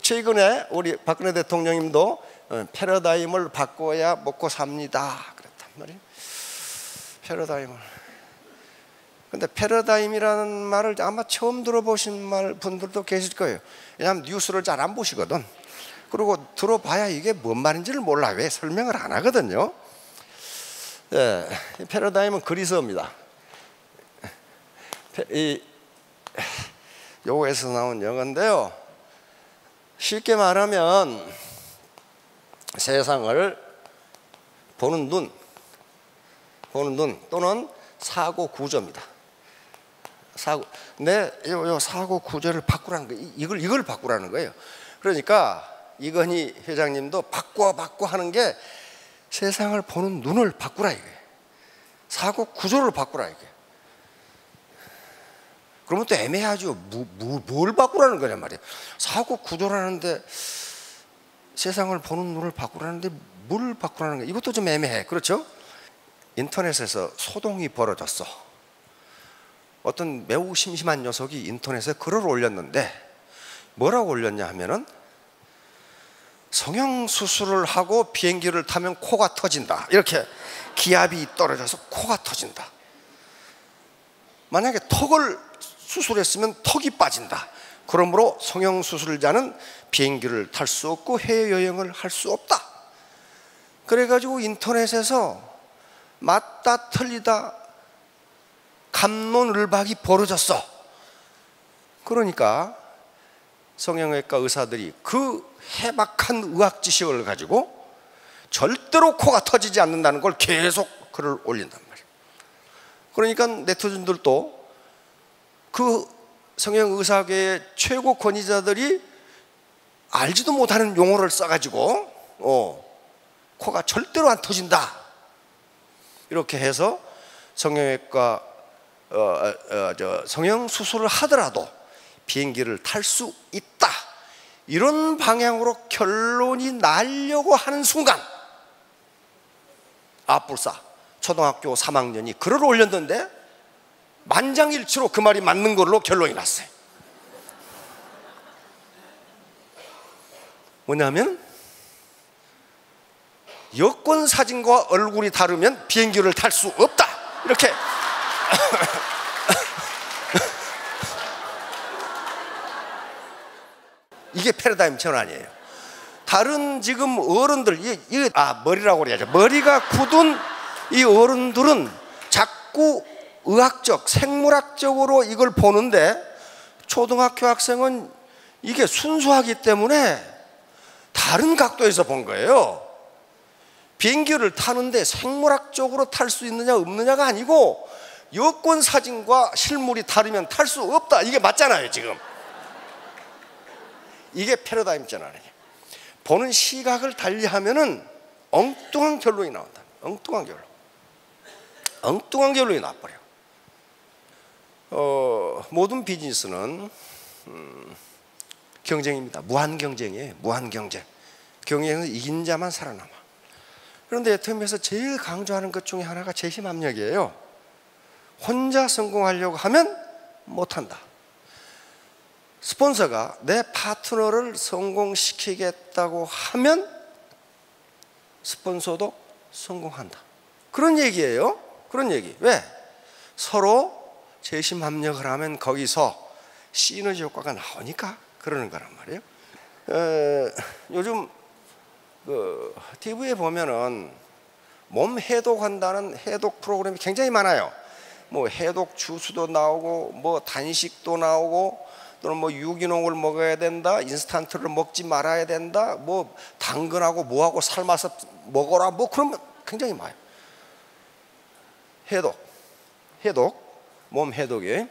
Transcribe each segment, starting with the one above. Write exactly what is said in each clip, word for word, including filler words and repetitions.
최근에 우리 박근혜 대통령님도 패러다임을 바꿔야 먹고 삽니다 그랬단 말이에요. 패러다임을. 근데 패러다임이라는 말을 아마 처음 들어보신 말 분들도 계실 거예요. 왜냐하면 뉴스를 잘 안 보시거든. 그리고 들어봐야 이게 뭔 말인지를 몰라. 왜 설명을 안 하거든요. 예, 패러다임은 그리스어입니다. 이 요거에서 나온 영어인데요. 쉽게 말하면 세상을 보는 눈, 보는 눈 또는 사고 구조입니다. 사고, 내 요, 요 사고 구조를 바꾸라는 거, 이걸 이걸 바꾸라는 거예요. 그러니까 이건희 회장님도 바꿔 바꿔 하는 게 세상을 보는 눈을 바꾸라 이게. 사고 구조를 바꾸라 이게. 그러면 또 애매하죠. 뭐, 뭐, 뭘 바꾸라는 거냐 말이에요. 사고 구조라는데 세상을 보는 눈을 바꾸라는데 뭘 바꾸라는 거야. 이것도 좀 애매해. 그렇죠? 인터넷에서 소동이 벌어졌어. 어떤 매우 심심한 녀석이 인터넷에 글을 올렸는데 뭐라고 올렸냐 하면은 성형수술을 하고 비행기를 타면 코가 터진다. 이렇게 기압이 떨어져서 코가 터진다. 만약에 턱을 수술했으면 턱이 빠진다. 그러므로 성형수술자는 비행기를 탈 수 없고 해외여행을 할 수 없다. 그래가지고 인터넷에서 맞다 틀리다 갑론을박이 벌어졌어. 그러니까 성형외과 의사들이 그 해박한 의학 지식을 가지고 절대로 코가 터지지 않는다는 걸 계속 글을 올린단 말이에요. 그러니까 네티즌들도 그 성형의사계의 최고 권위자들이 알지도 못하는 용어를 써가지고 어, 코가 절대로 안 터진다 이렇게 해서 성형외과 어, 어, 저 성형수술을 하더라도 비행기를 탈 수 있다 이런 방향으로 결론이 나려고 하는 순간 아뿔싸 초등학교 삼 학년이 글을 올렸는데 만장일치로 그 말이 맞는 걸로 결론이 났어요. 뭐냐면 여권 사진과 얼굴이 다르면 비행기를 탈 수 없다 이렇게 이게 패러다임 전환이에요. 다른 지금 어른들 이, 이, 아 머리라고 그래야죠. 머리가 굳은 이 어른들은 자꾸 의학적 생물학적으로 이걸 보는데 초등학교 학생은 이게 순수하기 때문에 다른 각도에서 본 거예요. 비행기를 타는데 생물학적으로 탈 수 있느냐 없느냐가 아니고 여권 사진과 실물이 다르면 탈 수 없다 이게 맞잖아요. 지금 이게 패러다임 전환이에요. 보는 시각을 달리하면은 엉뚱한 결론이 나온다. 엉뚱한 결론 엉뚱한 결론이 나버려. 어, 모든 비즈니스는 음, 경쟁입니다. 무한 경쟁이에요. 무한 경쟁. 경쟁에서 이긴 자만 살아남아. 그런데 에트엠에서 제일 강조하는 것 중에 하나가 재심압력이에요. 혼자 성공하려고 하면 못한다. 스폰서가 내 파트너를 성공시키겠다고 하면 스폰서도 성공한다. 그런 얘기예요. 그런 얘기. 왜? 서로 재심합력을 하면 거기서 시너지 효과가 나오니까 그러는 거란 말이에요. 에, 요즘 그 티비에 보면은 몸 해독한다는 해독 프로그램이 굉장히 많아요. 뭐 해독 주스도 나오고 뭐 단식도 나오고 또는 뭐 유기농을 먹어야 된다, 인스턴트를 먹지 말아야 된다, 뭐 당근하고 뭐하고 삶아서 먹어라, 뭐 그런 거 굉장히 많아요. 해독, 해독, 몸 해독이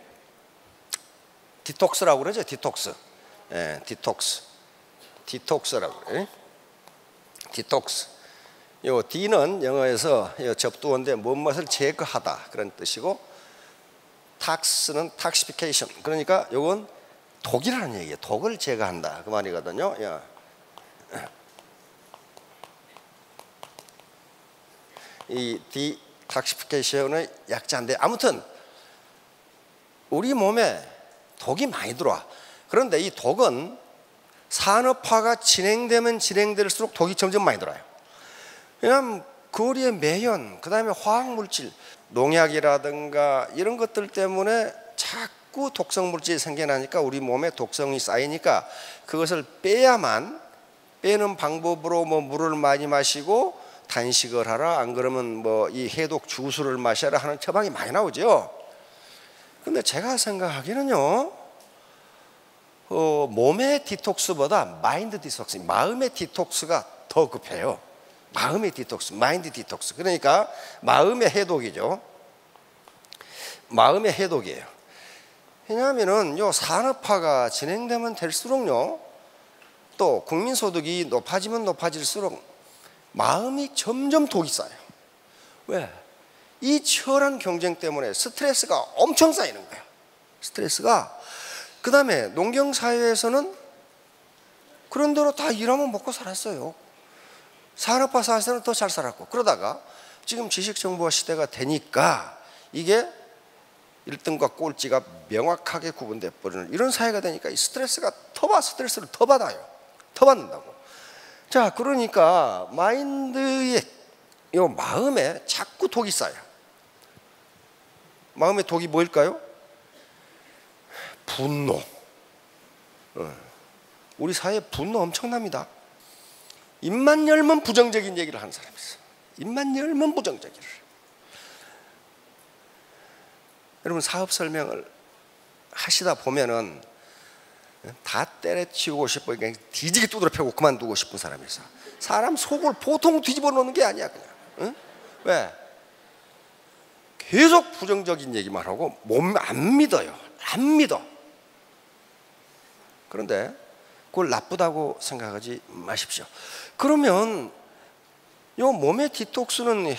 디톡스라고 그러죠. 디톡스, 예, 디톡스, 디톡스라고 그래. 디톡스. 요 D는 영어에서 접두어인데 무엇을 제거하다 그런 뜻이고, 탁스는 탁시피케이션. 그러니까 요건 독이라는 얘기예요. 독을 제거한다 그 말이거든요. 야. 이 디탁시피케이션의 약자인데 아무튼 우리 몸에 독이 많이 들어와. 그런데 이 독은 산업화가 진행되면 진행될수록 독이 점점 많이 들어요. 왜냐하면 거리의 매연, 그 다음에 화학물질, 농약이라든가 이런 것들 때문에 자꾸 독성물질이 생겨나니까 우리 몸에 독성이 쌓이니까 그것을 빼야만, 빼는 방법으로 뭐 물을 많이 마시고 단식을 하라, 안 그러면 뭐 이 해독 주스를 마셔라 하는 처방이 많이 나오죠. 근데 제가 생각하기는요, 어, 몸의 디톡스보다 마인드 디톡스, 마음의 디톡스가 더 급해요. 마음의 디톡스, 마인드 디톡스. 그러니까 마음의 해독이죠. 마음의 해독이에요. 왜냐하면은 요 산업화가 진행되면 될수록요, 또 국민소득이 높아지면 높아질수록 마음이 점점 독이 쌓여요. 왜? 이 치열한 경쟁 때문에 스트레스가 엄청 쌓이는 거예요. 스트레스가. 그 다음에 농경사회에서는 그런 대로 다 일하면 먹고 살았어요. 산업화 사회에서는 더 잘 살았고, 그러다가 지금 지식정보화 시대가 되니까 이게 일 등과 꼴찌가 명확하게 구분돼 버리는 이런 사회가 되니까 이 스트레스가 더 받, 스트레스를 더 받아요. 더 받는다고. 자, 그러니까 마인드의 이 마음에 자꾸 독이 쌓여요. 마음의 독이 뭐일까요? 분노. 우리 사회에 분노 엄청납니다. 입만 열면 부정적인 얘기를 하는 사람이 있어요. 입만 열면 부정적이를. 여러분, 사업 설명을 하시다 보면은 다 때려치우고 싶어, 그냥 뒤지게 두드려 패고 그만두고 싶은 사람이 있어. 사람 속을 보통 뒤집어 놓는 게 아니야, 그냥. 응? 왜? 계속 부정적인 얘기만 하고 몸 안 믿어요. 안 믿어. 그런데 그걸 나쁘다고 생각하지 마십시오. 그러면 요 몸의 디톡스는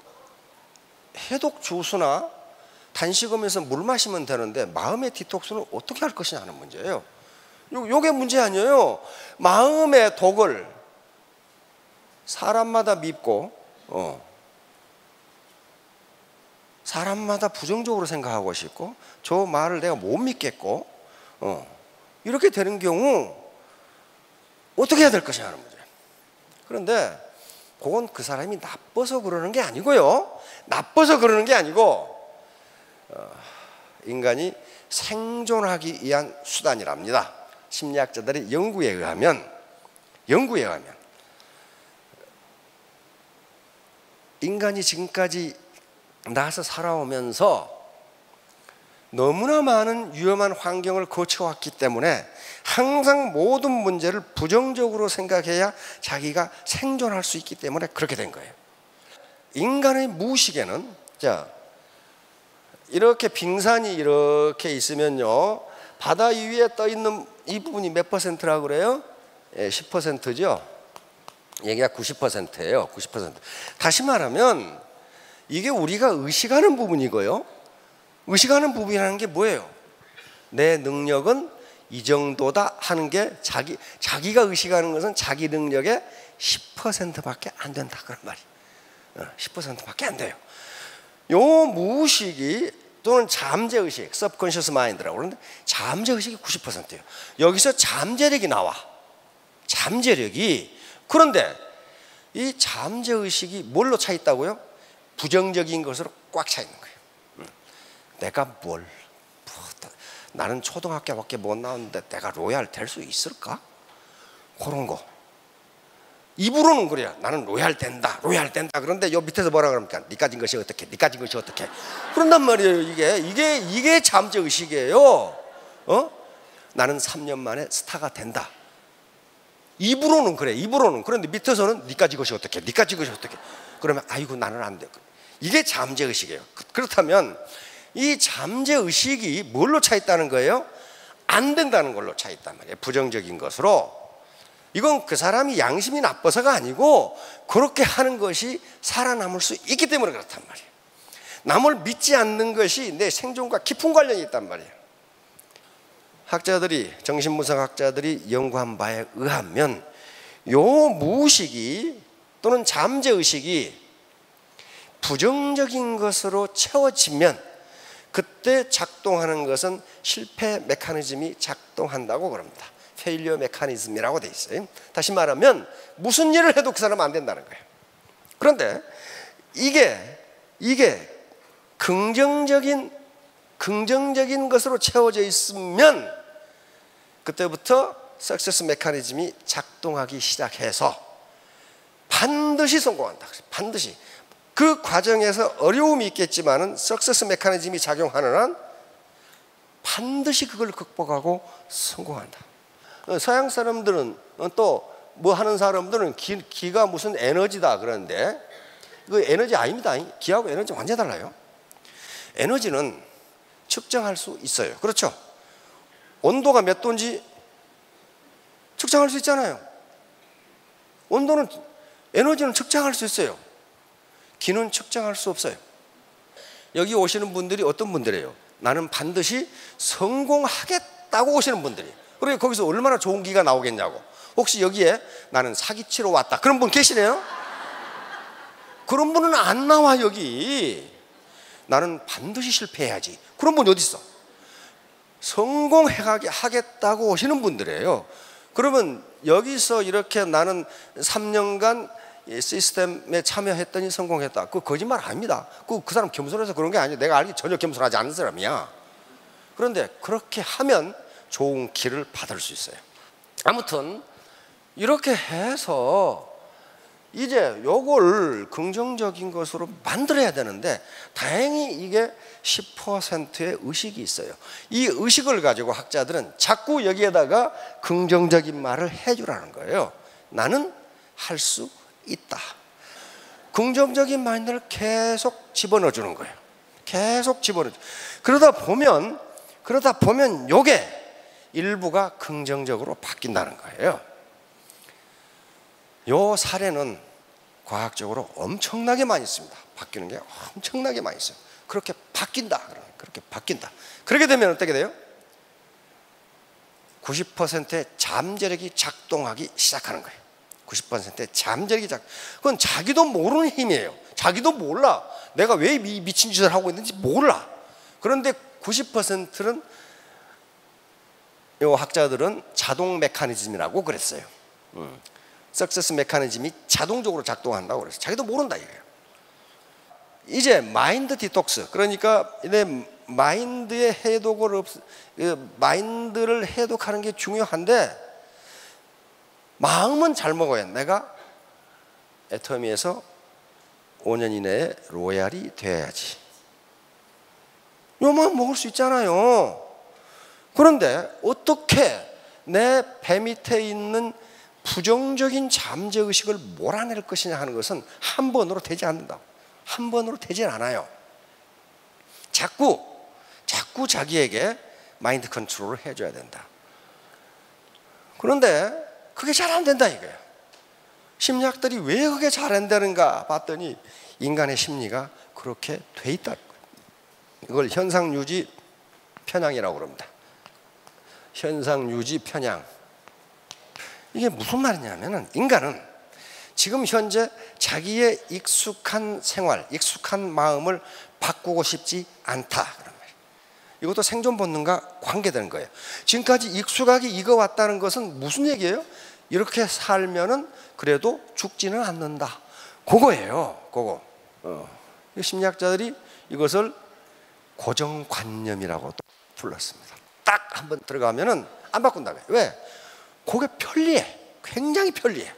해독 주스나 단식하면서 물 마시면 되는데 마음의 디톡스는 어떻게 할 것이냐 하는 문제예요. 요, 요게 문제 아니에요. 마음의 독을 사람마다 밉고, 어, 사람마다 부정적으로 생각하고 싶고, 저 말을 내가 못 믿겠고, 어, 이렇게 되는 경우 어떻게 해야 될 것이냐 하는 문제예요. 그런데 그건 그 사람이 나빠서 그러는 게 아니고요. 나빠서 그러는 게 아니고 어, 인간이 생존하기 위한 수단이랍니다. 심리학자들의 연구에 의하면 연구에 의하면 인간이 지금까지 나서 살아오면서 너무나 많은 위험한 환경을 거쳐왔기 때문에 항상 모든 문제를 부정적으로 생각해야 자기가 생존할 수 있기 때문에 그렇게 된 거예요. 인간의 무의식에는, 자, 이렇게 빙산이 이렇게 있으면요, 바다 위에 떠 있는 이 부분이 몇 퍼센트라고 그래요? 예, 십 퍼센트죠. 얘기가 구십 퍼센트예요. 구십 퍼센트. 다시 말하면 이게 우리가 의식하는 부분이고요. 의식하는 부분이라는 게 뭐예요? 내 능력은 이 정도다 하는 게 자기, 자기가 의식하는 것은 자기 능력의 십 퍼센트밖에 안 된다 그런 말이에요. 십 퍼센트밖에 안 돼요. 요 무의식이 또는 잠재의식, subconscious mind라고 그러는데 잠재의식이 구십 퍼센트예요. 여기서 잠재력이 나와. 잠재력이. 그런데 이 잠재의식이 뭘로 차 있다고요? 부정적인 것으로 꽉 차 있는 거예요. 내가 뭘, 나는 초등학교밖에 못 나왔는데 내가 로얄 될 수 있을까? 그런 거. 입으로는 그래요. 나는 로얄 된다, 로얄 된다. 그런데 요 밑에서 뭐라 그럽니까? 니 가진 것이 어떻게, 니 가진 것이 어떻게. 그런단 말이에요. 이게 이게 이게 잠재의식이에요. 어? 나는 삼 년 만에 스타가 된다. 입으로는 그래, 입으로는. 그런데 밑에서는 니 가진 것이 어떻게, 니 가진 것이 어떻게. 그러면 아이고 나는 안 돼. 이게 잠재의식이에요. 그렇다면 이 잠재의식이 뭘로 차 있다는 거예요? 안 된다는 걸로 차 있단 말이에요. 부정적인 것으로. 이건 그 사람이 양심이 나빠서가 아니고 그렇게 하는 것이 살아남을 수 있기 때문에 그렇단 말이에요. 남을 믿지 않는 것이 내 생존과 깊은 관련이 있단 말이에요. 학자들이, 정신분석학자들이 연구한 바에 의하면 요 무의식이 또는 잠재의식이 부정적인 것으로 채워지면 그때 작동하는 것은 실패 메커니즘이 작동한다고 그럽니다. 페일리어 메커니즘이라고 돼 있어요. 다시 말하면 무슨 일을 해도 그 사람은 안 된다는 거예요. 그런데 이게 이게 긍정적인 긍정적인 것으로 채워져 있으면 그때부터 석세스 메커니즘이 작동하기 시작해서 반드시 성공한다. 반드시. 그 과정에서 어려움이 있겠지만은 석세스 메커니즘이 작용하는 한 반드시 그걸 극복하고 성공한다. 서양 사람들은 또 뭐 하는 사람들은 기, 기가 무슨 에너지다 그러는데 그 에너지 아닙니다. 기하고 에너지 완전히 달라요. 에너지는 측정할 수 있어요. 그렇죠? 온도가 몇 도인지 측정할 수 있잖아요. 온도는, 에너지는 측정할 수 있어요. 기는 측정할 수 없어요. 여기 오시는 분들이 어떤 분들이에요? 나는 반드시 성공하겠다고 오시는 분들이. 그리고 거기서 얼마나 좋은 기가 나오겠냐고. 혹시 여기에 나는 사기치러 왔다 그런 분 계시네요? 그런 분은 안 나와. 여기 나는 반드시 실패해야지 그런 분이 어디 있어? 성공하겠다고 오시는 분들이에요. 그러면 여기서 이렇게 나는 삼 년간 시스템에 참여했더니 성공했다, 그거 거짓말 아닙니다. 그, 그 사람 겸손해서 그런 게 아니에요. 내가 알기 전혀 겸손하지 않은 사람이야. 그런데 그렇게 하면 좋은 길을 받을 수 있어요. 아무튼 이렇게 해서 이제 요걸 긍정적인 것으로 만들어야 되는데 다행히 이게 십 퍼센트의 의식이 있어요. 이 의식을 가지고 학자들은 자꾸 여기에다가 긍정적인 말을 해주라는 거예요. 나는 할 수 있다. 긍정적인 마인드를 계속 집어넣어 주는 거예요. 계속 집어넣어. 그러다 보면 그러다 보면 요게 일부가 긍정적으로 바뀐다는 거예요. 요 사례는 과학적으로 엄청나게 많이 있습니다. 바뀌는 게 엄청나게 많이 있어요. 그렇게 바뀐다. 그렇게 바뀐다. 그렇게 되면 어떻게 돼요? 구십 퍼센트의 잠재력이 작동하기 시작하는 거예요. 구십 퍼센트의 잠재력이 작. 그건 자기도 모르는 힘이에요. 자기도 몰라. 내가 왜 이 미친 짓을 하고 있는지 몰라. 그런데 구십 퍼센트는 요 학자들은 자동 메커니즘이라고 그랬어요. 음. 석세스 메커니즘이 자동적으로 작동한다고 그랬어요. 자기도 모른다 이거예요. 이제 마인드 디톡스, 그러니까 내 마인드의 해독을 없, 마인드를 해독하는 게 중요한데 마음은 잘 먹어야 내가 애터미에서 오 년 이내에 로얄이 돼야지. 요만 먹을 수 있잖아요. 그런데 어떻게 내 배 밑에 있는 부정적인 잠재의식을 몰아낼 것이냐 하는 것은 한 번으로 되지 않는다. 한 번으로 되지 않아요. 자꾸 자꾸 자기에게 마인드 컨트롤을 해줘야 된다. 그런데 그게 잘 안 된다 이거예요. 심리학들이 왜 그게 잘 안 되는가 봤더니 인간의 심리가 그렇게 돼 있다. 이걸 현상유지 편향이라고 그럽니다. 현상유지 편향. 이게 무슨 말이냐면은 인간은 지금 현재 자기의 익숙한 생활, 익숙한 마음을 바꾸고 싶지 않다. 그런 말이에요. 이것도 생존 본능과 관계되는 거예요. 지금까지 익숙하게 익어왔다는 것은 무슨 얘기예요? 이렇게 살면은 그래도 죽지는 않는다. 그거예요. 그거. 어. 심리학자들이 이것을 고정관념이라고 불렀습니다. 딱 한번 들어가면은 안 바꾼다고요. 왜? 그게 편리해. 굉장히 편리해.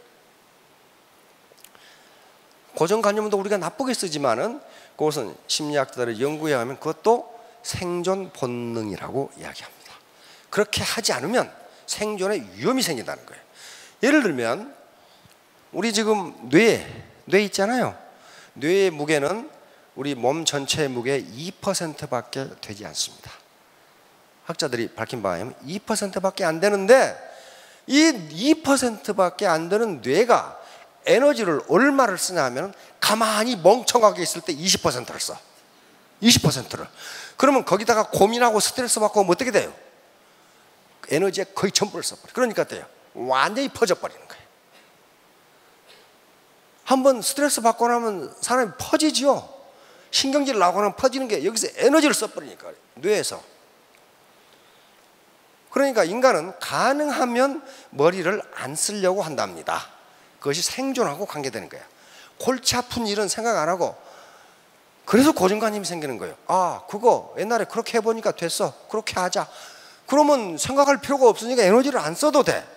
고정관념도 우리가 나쁘게 쓰지만은 그것은 심리학자들의 연구에 하면 그것도 생존 본능이라고 이야기합니다. 그렇게 하지 않으면 생존에 위험이 생긴다는 거예요. 예를 들면 우리 지금 뇌, 뇌 있잖아요. 뇌의 무게는 우리 몸 전체의 무게의 이 퍼센트밖에 되지 않습니다. 학자들이 밝힌 바에 의하면 이 퍼센트밖에 안 되는데 이 이 퍼센트밖에 안 되는 뇌가 에너지를 얼마를 쓰냐 하면 가만히 멍청하게 있을 때 이십 퍼센트를 써. 이십 퍼센트를. 그러면 거기다가 고민하고 스트레스 받고 하면 어떻게 돼요? 에너지의 거의 전부를 써버려. 그러니까 어때요? 완전히 퍼져버리는 거예요. 한번 스트레스 받고 나면 사람이 퍼지죠. 신경질 나고 나면 퍼지는 게 여기서 에너지를 써버리니까 뇌에서. 그러니까 인간은 가능하면 머리를 안 쓰려고 한답니다. 그것이 생존하고 관계되는 거예요. 골치 아픈 일은 생각 안 하고, 그래서 고정관념이 생기는 거예요. 아, 그거 옛날에 그렇게 해보니까 됐어, 그렇게 하자. 그러면 생각할 필요가 없으니까 에너지를 안 써도 돼.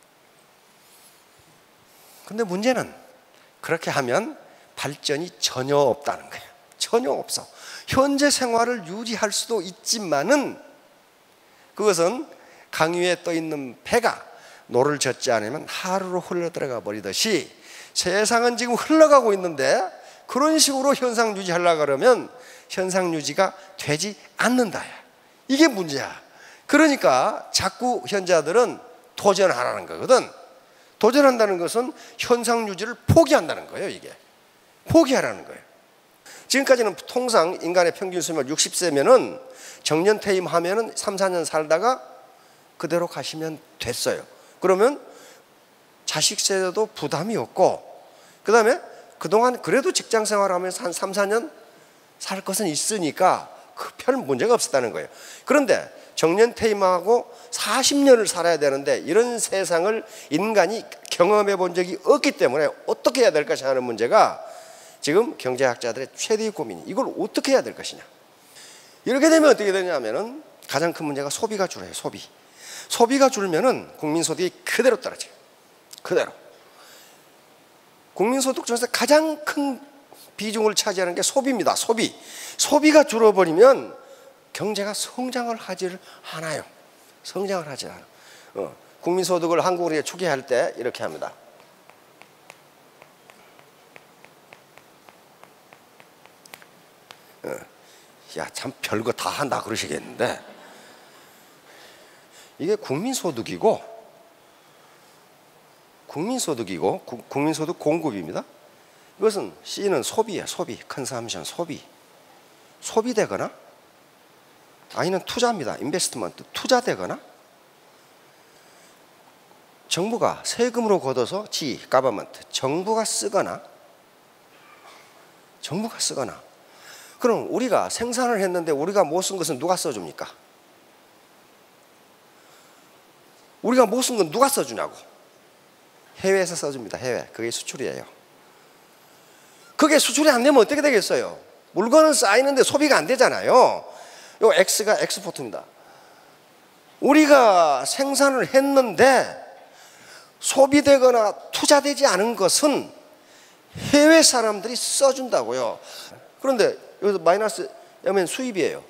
근데 문제는 그렇게 하면 발전이 전혀 없다는 거예요. 전혀 없어. 현재 생활을 유지할 수도 있지만은 그것은 강 위에 떠 있는 배가 노를 젓지 않으면 하루로 흘러들어가 버리듯이 세상은 지금 흘러가고 있는데 그런 식으로 현상 유지하려고 그러면 현상 유지가 되지 않는다. 이게 문제야. 그러니까 자꾸 현자들은 도전하라는 거거든. 도전한다는 것은 현상 유지를 포기한다는 거예요. 이게 포기하라는 거예요. 지금까지는 통상 인간의 평균 수명을 육십 세면은 정년퇴임하면은 삼, 사 년 살다가 그대로 가시면 됐어요. 그러면 자식 세대도 부담이 없고, 그 다음에 그동안 그래도 직장 생활하면서 한 삼, 사 년 살 것은 있으니까 그 별 문제가 없었다는 거예요. 그런데 정년퇴임하고 사십 년을 살아야 되는데 이런 세상을 인간이 경험해 본 적이 없기 때문에 어떻게 해야 될 것이냐 하는 문제가 지금 경제학자들의 최대의 고민이, 이걸 어떻게 해야 될 것이냐. 이렇게 되면 어떻게 되냐면은 가장 큰 문제가 소비가 줄어요. 소비. 소비가 줄면은 국민소득이 그대로 떨어져요. 그대로. 국민소득 중에서 가장 큰 비중을 차지하는 게 소비입니다. 소비. 소비가 줄어버리면 경제가 성장을 하지를 않아요. 성장을 하지 않아요. 어, 국민소득을 한국으로 초기할 때 이렇게 합니다. 어, 야, 참 별거 다 한다 그러시겠는데, 이게 국민소득이고 국민소득이고 구, 국민소득 공급입니다. 이것은 C는 소비야. 소비. 컨섬션, 소비. 소비되거나 아니면 투자입니다. 인베스트먼트. 투자되거나 정부가 세금으로 걷어서 G, 가버먼트. 정부가 쓰거나 정부가 쓰거나 그럼 우리가 생산을 했는데 우리가 못 쓴 것은 누가 써줍니까? 우리가 못 쓴 건 누가 써주냐고. 해외에서 써줍니다. 해외. 그게 수출이에요. 그게 수출이 안 되면 어떻게 되겠어요? 물건은 쌓이는데 소비가 안 되잖아요. 요 X가 엑스포트입니다. 우리가 생산을 했는데 소비되거나 투자되지 않은 것은 해외 사람들이 써준다고요. 그런데 여기서 마이너스 하면 수입이에요.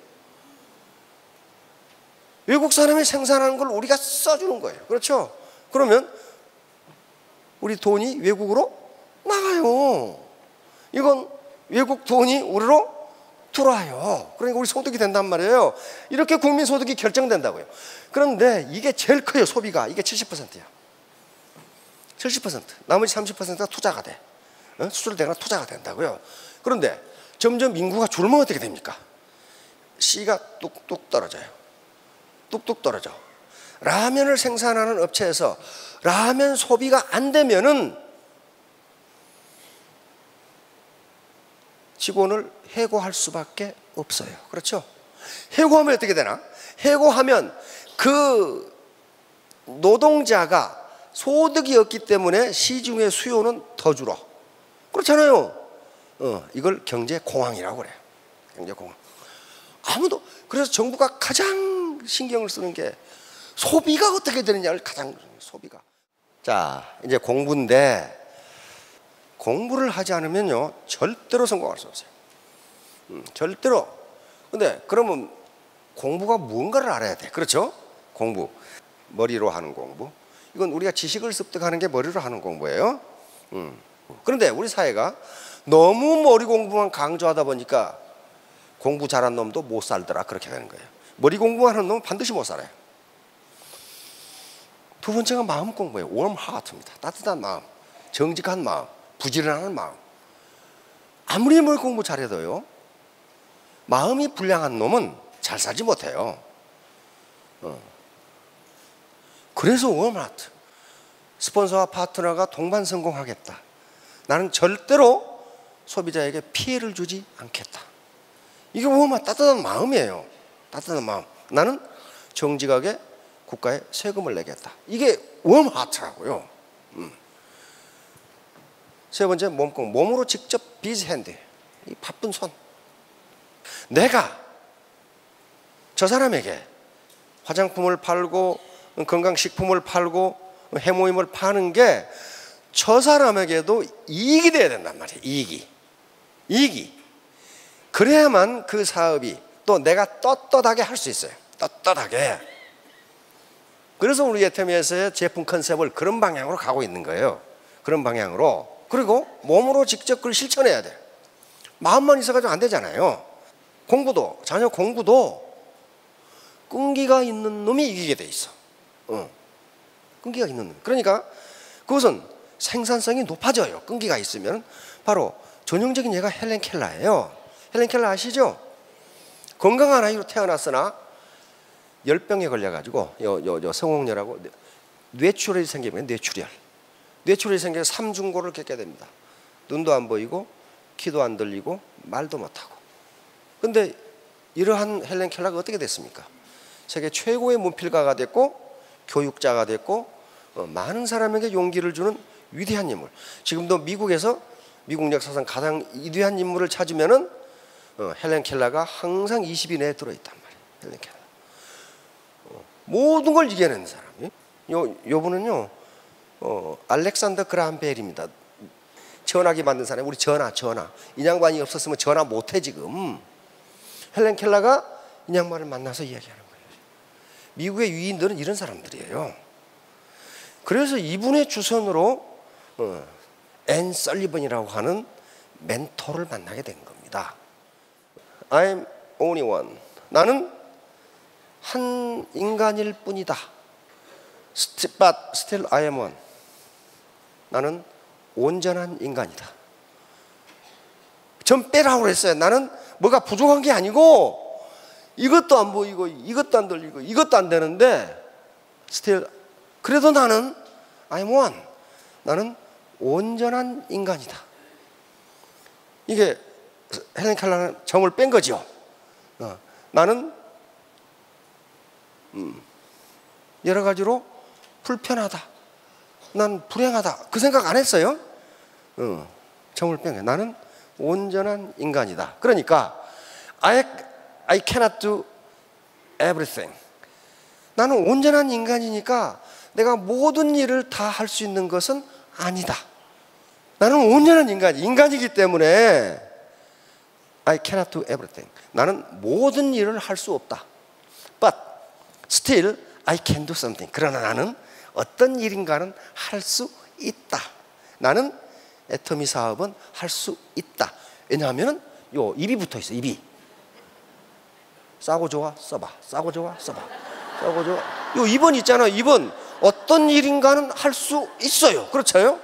외국 사람이 생산하는 걸 우리가 써주는 거예요. 그렇죠? 그러면 우리 돈이 외국으로 나가요. 이건 외국 돈이 우리로 들어와요. 그러니까 우리 소득이 된단 말이에요. 이렇게 국민 소득이 결정된다고요. 그런데 이게 제일 커요. 소비가. 이게 칠십 퍼센트야. 칠십 퍼센트. 나머지 삼십 퍼센트가 투자가 돼. 어? 수출되거나 투자가 된다고요. 그런데 점점 인구가 줄면 어떻게 됩니까? C가 뚝뚝 떨어져요. 뚝뚝 떨어져. 라면을 생산하는 업체에서 라면 소비가 안 되면은 직원을 해고할 수밖에 없어요. 그렇죠? 해고하면 어떻게 되나? 해고하면 그 노동자가 소득이 없기 때문에 시중의 수요는 더 줄어. 그렇잖아요. 어, 이걸 경제 공황이라고 그래요. 경제 공황. 아무도. 그래서 정부가 가장 신경을 쓰는 게 소비가 어떻게 되느냐를 가장 소비가. 자, 이제 공부인데 공부를 하지 않으면요 절대로 성공할 수 없어요. 음, 절대로. 근데 그러면 공부가 무언가를 알아야 돼. 그렇죠? 공부. 머리로 하는 공부. 이건 우리가 지식을 습득하는 게 머리로 하는 공부예요. 음. 그런데 우리 사회가 너무 머리 공부만 강조하다 보니까 공부 잘한 놈도 못 살더라. 그렇게 되는 거예요. 머리 공부하는 놈은 반드시 못 살아요. 두 번째가 마음 공부예요. warm heart입니다. 따뜻한 마음, 정직한 마음, 부지런한 마음. 아무리 뭘 공부 잘해도요 마음이 불량한 놈은 잘 살지 못해요. 어. 그래서 warm heart. 스폰서와 파트너가 동반 성공하겠다. 나는 절대로 소비자에게 피해를 주지 않겠다. 이게 warm heart, 따뜻한 마음이에요. 따뜻한 마음. 나는 정직하게 국가에 세금을 내겠다. 이게 웜하트라고요. 음. 세 번째, 몸공. 몸으로 직접 비즈핸드. 이 바쁜 손. 내가 저 사람에게 화장품을 팔고 건강식품을 팔고 해모임을 파는 게 저 사람에게도 이익이 돼야 된단 말이에요. 이익이. 이익이. 그래야만 그 사업이 또 내가 떳떳하게 할 수 있어요. 떳떳하게. 그래서 우리 에테미에서의 제품 컨셉을 그런 방향으로 가고 있는 거예요. 그런 방향으로. 그리고 몸으로 직접 그걸 실천해야 돼. 마음만 있어가지고 안 되잖아요. 공부도, 자녀 공부도 끈기가 있는 놈이 이기게 돼 있어. 어. 끈기가 있는 놈. 그러니까 그것은 생산성이 높아져요. 끈기가 있으면. 바로 전형적인 예가 헬렌 켈러예요. 헬렌 켈러 아시죠? 건강한 아이로 태어났으나 열병에 걸려가지고 요, 요, 요 성홍열하고 뇌출혈이 생기면 뇌출혈. 뇌출혈이 생겨 삼중고를 겪게 됩니다. 눈도 안 보이고 귀도 안 들리고 말도 못하고. 근데 이러한 헬렌 켈러가 어떻게 됐습니까? 세계 최고의 문필가가 됐고 교육자가 됐고 어, 많은 사람에게 용기를 주는 위대한 인물. 지금도 미국에서 미국 역사상 가장 위대한 인물을 찾으면은 어, 헬렌 켈러가 항상 이십 위 내에 들어있단 말이에요. 헬렌 켈러. 어, 모든 걸 이겨내는 사람이. 요, 요분은요, 어, 알렉산더 그라함 벨입니다. 전화기 만든 사람이 우리 전화, 전화. 이 양반이 없었으면 전화 못해 지금. 헬렌 켈러가 이 양반을 만나서 이야기하는 거예요. 미국의 위인들은 이런 사람들이에요. 그래서 이분의 주선으로 어, 앤 설리번이라고 하는 멘토를 만나게 된 겁니다. I'm only one. 나는 한 인간일 뿐이다. But still I am one. 나는 온전한 인간이다. 전 빼라고 그랬어요. 나는 뭐가 부족한 게 아니고 이것도 안 보이고 이것도 안 들리고 이것도 안 되는데 still 그래도 나는 I am one. 나는 온전한 인간이다. 이게 헬렌 켈러는 정을 뺀 거죠. 어, 나는 음, 여러 가지로 불편하다. 난 불행하다. 그 생각 안 했어요. 어, 정을 뺀 거예요. 나는 온전한 인간이다. 그러니까 I, I cannot do everything. 나는 온전한 인간이니까 내가 모든 일을 다 할 수 있는 것은 아니다. 나는 온전한 인간, 인간이기 때문에 I cannot do everything. 나는 모든 일을 할 수 없다. But still I can do something. 그러나 나는 어떤 일인가는 할 수 있다. 나는 애터미 사업은 할 수 있다. 왜냐하면 요 입이 붙어 있어. 입이. 싸고 좋아 써봐. 싸고 좋아 써봐. 싸고 좋아. 요 입은 있잖아. 입은 어떤 일인가는 할 수 있어요. 그렇죠?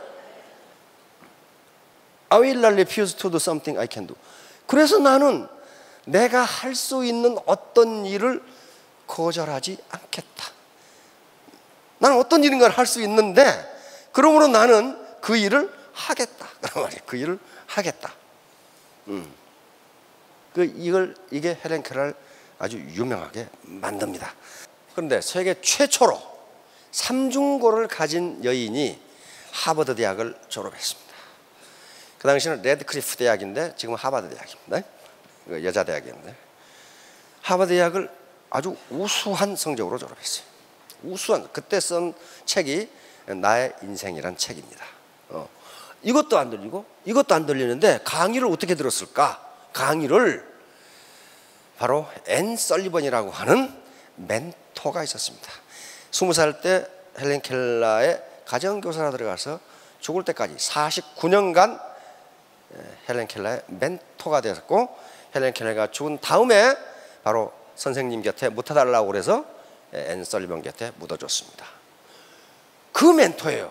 I will not refuse to do something I can do. 그래서 나는 내가 할 수 있는 어떤 일을 거절하지 않겠다. 나는 어떤 일인가를 할 수 있는데 그러므로 나는 그 일을 하겠다. 그런 말이에요. 그 일을 하겠다. 음. 그 이걸 이게 헬렌 켈러를 아주 유명하게 만듭니다. 그런데 세계 최초로 삼중고를 가진 여인이 하버드 대학을 졸업했습니다. 그 당시는 레드클리프 대학인데 지금 하버드 대학입니다. 여자 대학이었는데 하버드 대학을 아주 우수한 성적으로 졸업했어요. 우수한. 그때 쓴 책이 나의 인생이란 책입니다. 어. 이것도 안 들리고 이것도 안 들리는데 강의를 어떻게 들었을까? 강의를 바로 앤 설리번이라고 하는 멘토가 있었습니다. 스무 살 때 헬렌 켈러의 가정교사로 들어가서 죽을 때까지 사십구 년간 헬렌 켈러의 멘토가 되었고, 헬렌 켈러가 죽은 다음에 바로 선생님 곁에 묻어달라고 그래서 앤 설리번 곁에 묻어줬습니다. 그 멘토예요.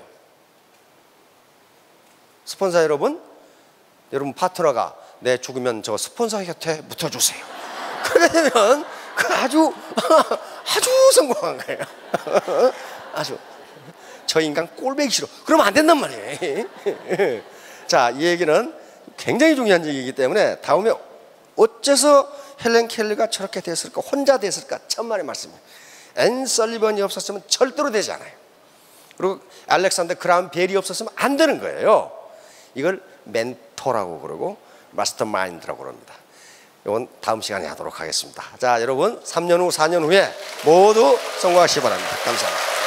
스폰서 여러분, 여러분 파트너가 내 죽으면 저 스폰서 곁에 묻어주세요. 그러면 그 아주 아주 성공한 거예요. 아주. 저 인간 꼴배기 싫어. 그러면 안 된단 말이에요. 자, 이 얘기는 굉장히 중요한 얘기이기 때문에 다음에 어째서 헬렌 켈러가 저렇게 됐을까, 혼자 됐을까, 천만의 말씀이에요. 앤 설리번이 없었으면 절대로 되지 않아요. 그리고 알렉산더 그라함 벨이 없었으면 안 되는 거예요. 이걸 멘토라고 그러고 마스터 마인드라고 그럽니다. 이건 다음 시간에 하도록 하겠습니다. 자, 여러분 삼 년 후, 사 년 후에 모두 성공하시기 바랍니다. 감사합니다.